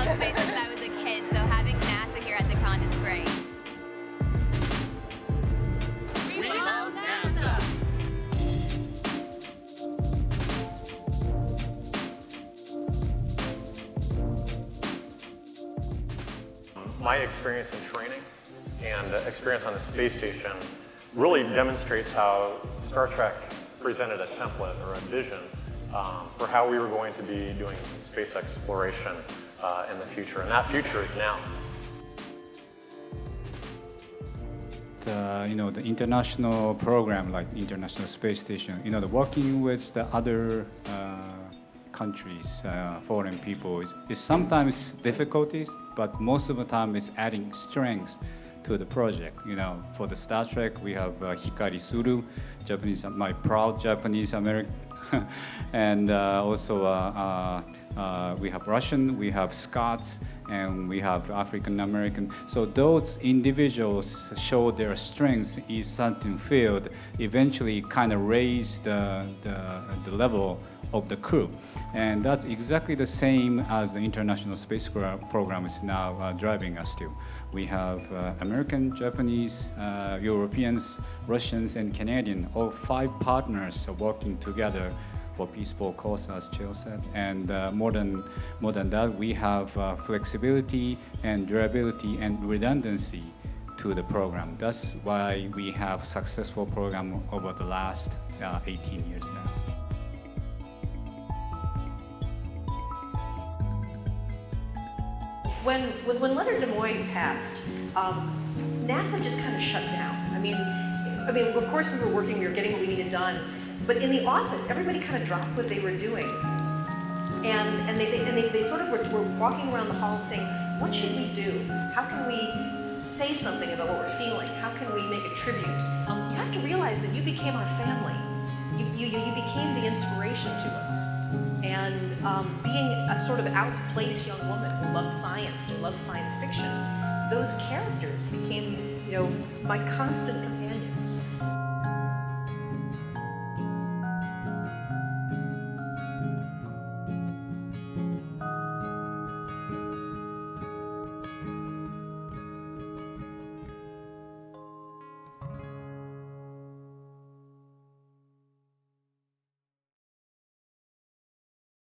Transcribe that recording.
space since I was a kid, so having NASA here at the con is great. We love NASA! My experience in training and experience on the space station really demonstrates how Star Trek presented a template or a vision for how we were going to be doing space exploration in the future, and that future is now. The international program like International Space Station, the working with the other countries, foreign people is sometimes difficulties, but most of the time it's adding strength to the project. For the Star Trek, we have Hikari Suru, Japanese, my proud Japanese American, and also we have Russian, we have Scots, and we have African American. So those individuals show their strengths in certain field, eventually kind of raise the level of the crew. And that's exactly the same as the International Space Program is now driving us to. We have American, Japanese, Europeans, Russians, and Canadian, all 5 partners are working together for peaceful cause, as Jill said. And more than that, we have flexibility and durability and redundancy to the program. That's why we have successful program over the last 18 years now. When Leonard Nimoy passed, NASA just kind of shut down. I mean, of course we were working, we were getting what we needed done, but in the office, everybody kind of dropped what they were doing, and they sort of were walking around the hall saying, what should we do? How can we say something about what we're feeling? How can we make a tribute? You have to realize that you became our family. You became the inspiration to us. And being a sort of out-of-place young woman who loved science fiction, those characters became, my constant